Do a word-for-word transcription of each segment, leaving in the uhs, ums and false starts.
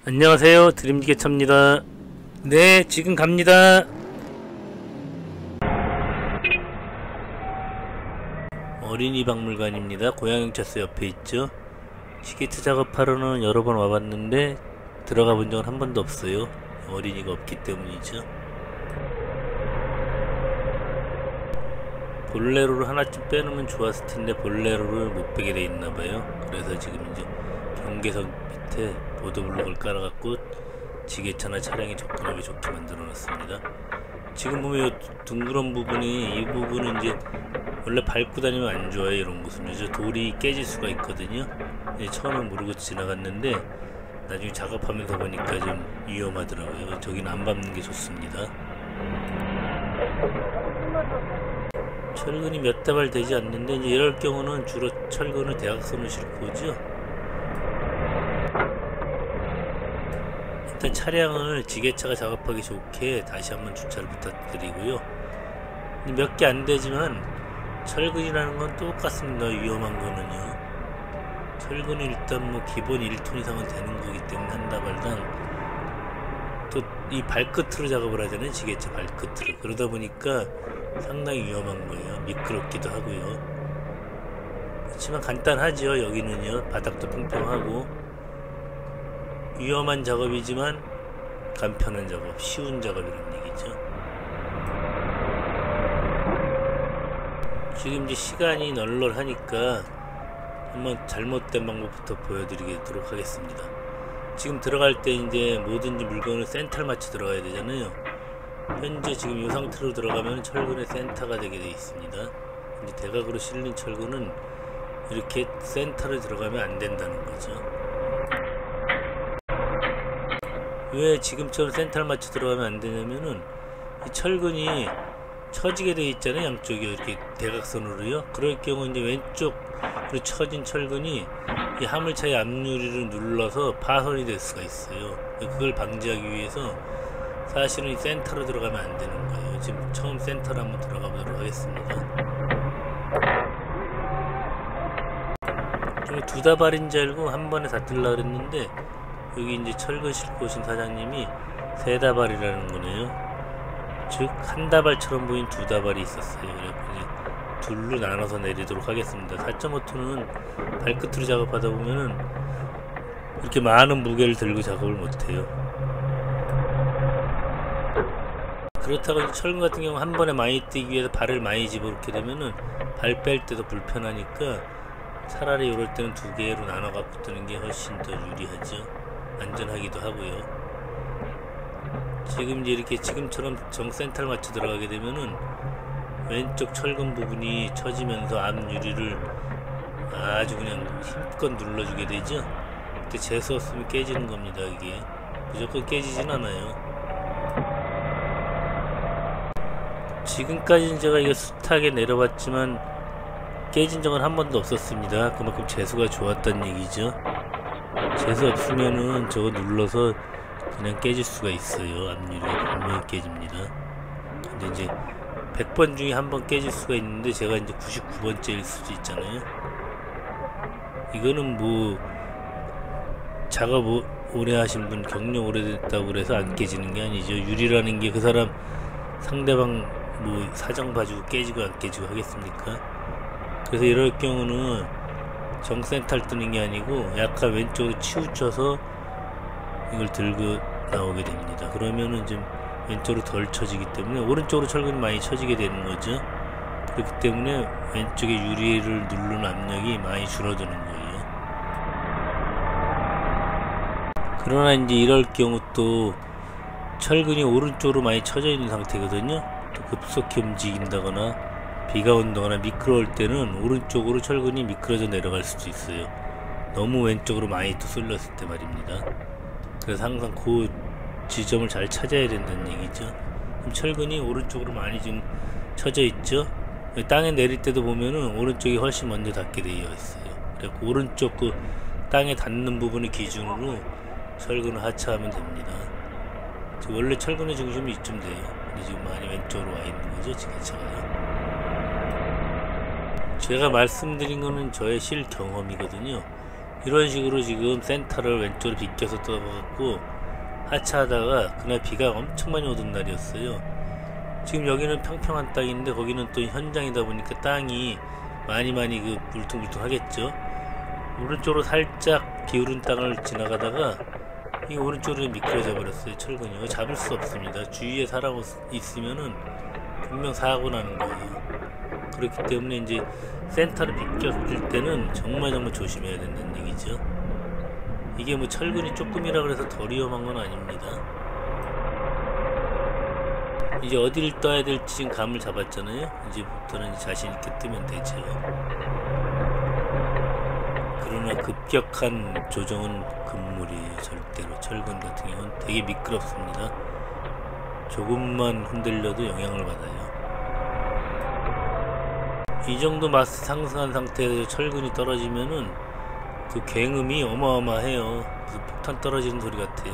안녕하세요, 드림지게차입니다. 네, 지금 갑니다. 어린이 박물관입니다. 고양경찰서 옆에 있죠. 시계차 작업하러는 여러 번 와봤는데 들어가 본 적은 한 번도 없어요. 어린이가 없기 때문이죠. 볼레로를 하나쯤 빼놓으면 좋았을 텐데 볼레로를 못 빼게 돼 있나봐요. 그래서 지금 이제 경계선 밑에 보도블록을 깔아갖고 지게차나 차량에 접근하기 좋게 만들어 놨습니다. 지금 보면 이 둥그런 부분이, 이 부분은 이제 원래 밟고 다니면 안 좋아요. 이런 곳은 이제 돌이 깨질 수가 있거든요. 처음엔 모르고 지나갔는데 나중에 작업하면서 보니까 좀 위험하더라고요. 저기는 안 밟는 게 좋습니다. 철근이 몇 다발 되지 않는데 이제 이럴 경우는 주로 철근을 대각선으로 싣고 오죠. 일단 차량을 지게차가 작업하기 좋게 다시 한번 주차를 부탁드리고요. 몇 개 안 되지만 철근이라는 건 똑같습니다. 위험한 거는요. 철근이 일단 뭐 기본 일 톤 이상은 되는 거기 때문에 한 다발당 또 이 발끝으로 작업을 하잖아요. 지게차 발끝으로. 그러다 보니까 상당히 위험한 거예요. 미끄럽기도 하고요. 그렇지만 간단하죠. 여기는요. 바닥도 평평하고 위험한 작업이지만 간편한 작업, 쉬운 작업이라는 얘기죠. 지금 이제 시간이 널널하니까 한번 잘못된 방법부터 보여드리도록 하겠습니다. 지금 들어갈 때 이제 뭐든지 물건을 센터를 맞춰 들어가야 되잖아요. 현재 지금 이 상태로 들어가면 철근의 센터가 되게 되어 있습니다. 이제 대각으로 실린 철근은 이렇게 센터를 들어가면 안 된다는 거죠. 왜 지금처럼 센터를 맞춰 들어가면 안 되냐면은 이 철근이 처지게 되어 있잖아요. 양쪽이 이렇게 대각선으로요. 그럴 경우 이제 왼쪽으로 처진 철근이 이 화물차의 앞유리를 눌러서 파손이 될 수가 있어요. 그걸 방지하기 위해서 사실은 이 센터로 들어가면 안 되는 거예요. 지금 처음 센터로 한번 들어가 보도록 하겠습니다. 좀 두 다발인 줄 알고 한 번에 다 뜰라 그랬는데 여기 이제 철근 싣고 오신 사장님이 세 다발이라는 거네요. 즉 한 다발처럼 보인 두 다발이 있었어요. 그래서 이제 둘로 나눠서 내리도록 하겠습니다. 사 점 오 톤은 발끝으로 작업하다 보면은 이렇게 많은 무게를 들고 작업을 못해요. 그렇다고 이제 철근 같은 경우 한 번에 많이 뛰기 위해서 발을 많이 집어넣게 되면은 발 뺄 때도 불편하니까 차라리 이럴 때는 두 개로 나눠 갖고 뜨는 게 훨씬 더 유리하죠. 안전하기도 하고요. 지금 이제 이렇게 지금처럼 정센터를 맞춰 들어가게 되면은 왼쪽 철근 부분이 처지면서 앞 유리를 아주 그냥 힘껏 눌러주게 되죠. 그때 재수 없으면 깨지는 겁니다. 이게 무조건 깨지진 않아요. 지금까지는 제가 이거 숱하게 내려봤지만 깨진 적은 한 번도 없었습니다. 그만큼 재수가 좋았다는 얘기죠. 재수 없으면은 저거 눌러서 그냥 깨질 수가 있어요. 앞유리가 분명히 깨집니다. 근데 이제 백 번 중에 한 번 깨질 수가 있는데 제가 이제 구십구 번째일 수도 있잖아요. 이거는 뭐 작업 오래 하신 분, 경력 오래됐다고 그래서 안 깨지는 게 아니죠. 유리라는 게 그 사람 상대방 뭐 사정 봐주고 깨지고 안 깨지고 하겠습니까? 그래서 이럴 경우는 정센터를 뜨는 게 아니고 약간 왼쪽으로 치우쳐서 이걸 들고 나오게 됩니다. 그러면은 좀 왼쪽으로 덜 쳐지기 때문에 오른쪽으로 철근이 많이 쳐지게 되는 거죠. 그렇기 때문에 왼쪽에 유리를 누르는 압력이 많이 줄어드는 거예요. 그러나 이제 이럴 경우 또 철근이 오른쪽으로 많이 쳐져 있는 상태거든요. 또 급속히 움직인다거나 비가 온다거나 미끄러울 때는 오른쪽으로 철근이 미끄러져 내려갈 수도 있어요. 너무 왼쪽으로 많이 또 쏠렸을 때 말입니다. 그래서 항상 그 지점을 잘 찾아야 된다는 얘기죠. 그럼 철근이 오른쪽으로 많이 지금 쳐져 있죠. 땅에 내릴 때도 보면은 오른쪽이 훨씬 먼저 닿게 되어 있어요. 그래서 오른쪽 그 땅에 닿는 부분을 기준으로 철근을 하차하면 됩니다. 지금 원래 철근의 중심이 이쯤 돼요. 근데 지금 많이 왼쪽으로 와 있는 거죠. 지게차가요. 제가 말씀드린 거는 저의 실 경험이거든요. 이런 식으로 지금 센터를 왼쪽으로 비껴서 떠갖고 하차하다가 그날 비가 엄청 많이 오던 날이었어요. 지금 여기는 평평한 땅인데 거기는 또 현장이다 보니까 땅이 많이 많이 그 울퉁불퉁 하겠죠. 오른쪽으로 살짝 기울은 땅을 지나가다가 이 오른쪽으로 미끄러져 버렸어요. 철근이 잡을 수 없습니다. 주위에 사람 있으면은 분명 사고 나는 거예요. 그렇기 때문에 이제 센터를 비껴줄 때는 정말 정말 조심해야 된다는 얘기죠. 이게 뭐 철근이 조금이라 그래서 덜 위험한 건 아닙니다. 이제 어디를 떠야 될지 지금 감을 잡았잖아요. 이제부터는 자신 있게 뜨면 되죠. 그러나 급격한 조정은 금물이에요. 절대로. 철근 같은 경우는 되게 미끄럽습니다. 조금만 흔들려도 영향을 받아요. 이 정도 마스 상승한 상태에서 철근이 떨어지면은 그 굉음이 어마어마해요. 무슨 폭탄 떨어지는 소리 같아요.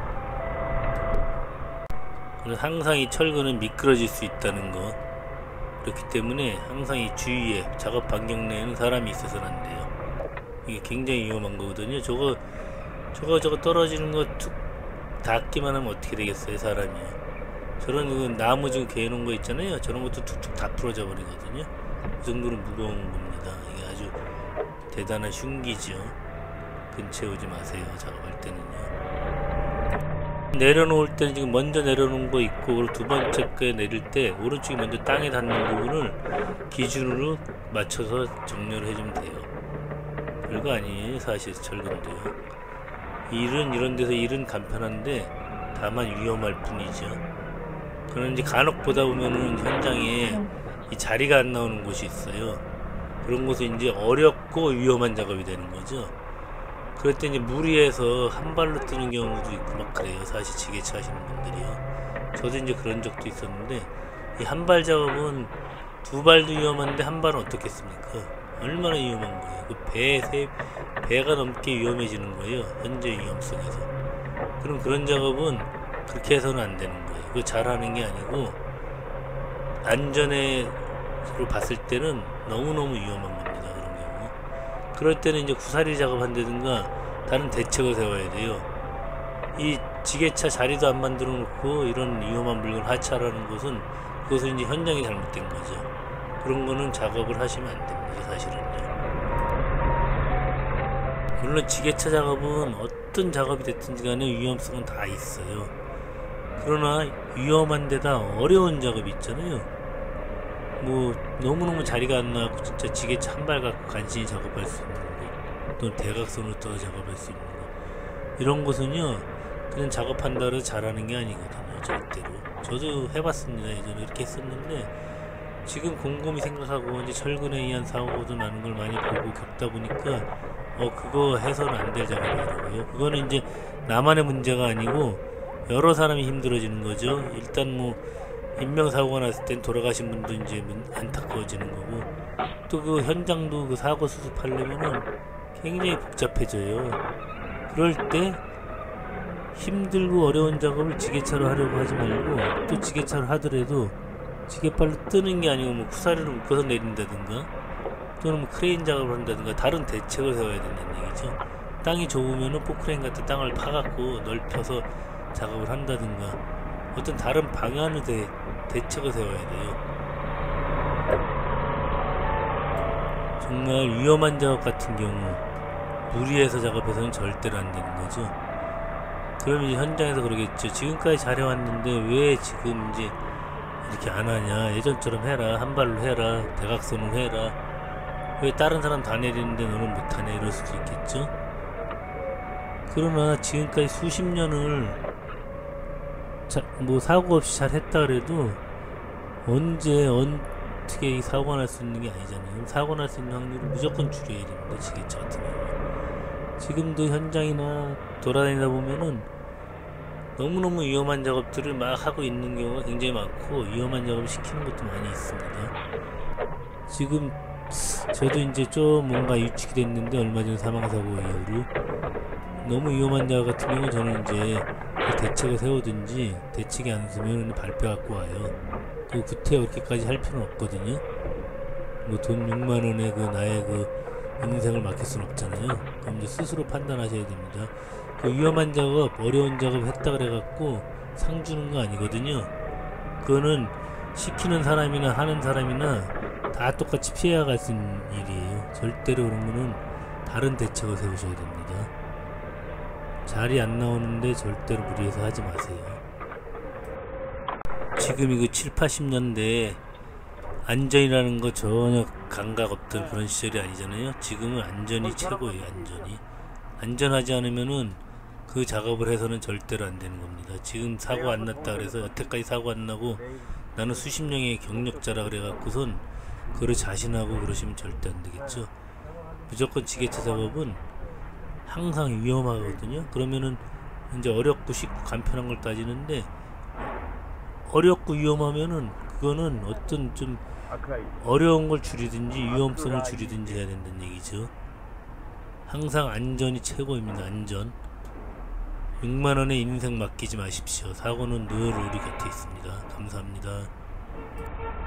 그래서 항상 이 철근은 미끄러질 수 있다는 거. 그렇기 때문에 항상 이 주위에 작업 반경 내에는 사람이 있어서는 안 돼요. 이게 굉장히 위험한 거거든요. 저거 저거 저거 떨어지는 거 툭 닿기만 하면 어떻게 되겠어요, 사람이. 저런 그 나무 지금 개놓은 거 있잖아요. 저런 것도 툭툭 다 부러져 버리거든요. 그 정도로 무거운 겁니다. 이게 아주 대단한 흉기죠. 근처에 오지 마세요, 작업할 때는요. 내려놓을 때는 지금 먼저 내려놓은 거 있고, 그리고 두 번째 거에 내릴 때 오른쪽이 먼저 땅에 닿는 부분을 기준으로 맞춰서 정렬을 해주면 돼요. 별거 아니에요, 사실 철근도요. 일은 이런 데서 일은 간편한데 다만 위험할 뿐이죠. 그런데 간혹 보다 보면은 현장에 이 자리가 안 나오는 곳이 있어요. 그런 곳은 이제 어렵고 위험한 작업이 되는 거죠. 그럴 때 이제 무리해서 한 발로 뜨는 경우도 있고 막 그래요. 사실 지게차 하시는 분들이요. 저도 이제 그런 적도 있었는데, 이 한 발 작업은 두 발도 위험한데 한 발은 어떻겠습니까? 얼마나 위험한 거예요. 그 배, 세, 배가 넘게 위험해지는 거예요. 현재 위험 속에서. 그럼 그런 작업은 그렇게 해서는 안 되는 거예요. 그거 잘하는 게 아니고, 안전에 로 봤을 때는 너무너무 위험한 겁니다. 그런 경우. 그럴 때는 이제 구사리 작업한다든가 다른 대책을 세워야 돼요. 이 지게차 자리도 안 만들어 놓고 이런 위험한 물건 하차라는 것은, 그것은 이제 현장이 잘못된 거죠. 그런 거는 작업을 하시면 안 됩니다. 사실은요. 물론 지게차 작업은 어떤 작업이 됐든지 간에 위험성은 다 있어요. 그러나 위험한 데다 어려운 작업이 있잖아요. 뭐 너무너무 자리가 안 나고 진짜 지게차 한 발 갖고 간신히 작업할 수 있는 거, 또는 대각선으로 떠서 작업할 수 있는 거, 이런 것은요 그냥 작업한다 해서 잘하는 게 아니거든요. 절대로. 저도 해봤습니다. 예전에 이렇게 했었는데, 지금 곰곰이 생각하고 이제 철근에 의한 사고도 나는 걸 많이 보고 겪다 보니까 어 그거 해서는 안 될 작업이더라고요. 그거는 이제 나만의 문제가 아니고 여러 사람이 힘들어지는 거죠. 일단 뭐 인명사고가 났을 땐 돌아가신 분도 이제 안타까워지는 거고, 또 그 현장도 그 사고 수습하려면은 굉장히 복잡해져요. 그럴 때 힘들고 어려운 작업을 지게차로 하려고 하지 말고, 또 지게차로 하더라도 지게발로 뜨는 게 아니고 뭐 쿠사리를 묶어서 내린다든가, 또는 뭐 크레인 작업을 한다든가 다른 대책을 세워야 된다는 얘기죠. 땅이 좁으면은 포크레인 같은 땅을 파갖고 넓혀서 작업을 한다든가, 어떤 다른 방안을 대, 대책을 세워야 돼요. 정말 위험한 작업 같은 경우 무리해서 작업해서는 절대로 안 되는 거죠. 그럼 이제 현장에서 그러겠죠. 지금까지 잘해왔는데 왜 지금 이제 이렇게 안 하냐, 예전처럼 해라, 한 발로 해라, 대각선으로 해라, 왜 다른 사람 다 내리는데 너는 못하냐, 이럴 수도 있겠죠. 그러나 지금까지 수십 년을 자, 뭐 사고 없이 잘 했다 그래도 언제 어떻게 이 사고가 날 수 있는 게 아니잖아요. 사고 날 수 있는 확률을 무조건 줄여야 됩니다. 지게차 같은 경우. 지금도 현장이나 돌아다니다 보면은 너무너무 위험한 작업들을 막 하고 있는 경우가 굉장히 많고, 위험한 작업을 시키는 것도 많이 있습니다. 지금 저도 이제 좀 뭔가 위축이 됐는데, 얼마 전 사망사고 이후로 너무 위험한 작업 같은 경우 저는 이제 대책을 세우든지, 대책이 안 쓰면 발표 갖고 와요. 그 구태 그렇게까지 할 필요는 없거든요. 뭐 돈 육만 원에 그 나의 그 인생을 맡길 수는 없잖아요. 그럼 이제 스스로 판단하셔야 됩니다. 그 위험한 작업, 어려운 작업 했다 그래갖고 상 주는 거 아니거든요. 그거는 시키는 사람이나 하는 사람이나 다 똑같이 피해갈 수 있는 일이에요. 절대로 그런 거는 다른 대책을 세우셔야 됩니다. 잘이 안 나오는데 절대로 무리해서 하지 마세요. 지금 이거 칠, 팔십 년대에 안전이라는 거 전혀 감각 없던 그런 시절이 아니잖아요. 지금은 안전이 최고예요. 안전이 안전하지 않으면은 그 작업을 해서는 절대로 안 되는 겁니다. 지금 사고 안 났다 그래서 여태까지 사고 안 나고 나는 수십 년의 경력자라 그래갖고선 그걸 자신하고 그러시면 절대 안 되겠죠. 무조건 지게차 작업은 항상 위험하거든요. 그러면은 이제 어렵고 쉽고 간편한 걸 따지는데, 어렵고 위험하면은 그거는 어떤 좀 어려운 걸 줄이든지 위험성을 줄이든지 해야 된다는 얘기죠. 항상 안전이 최고입니다. 안전. 육만 원에 인생 맡기지 마십시오. 사고는 늘 우리 곁에 있습니다. 감사합니다.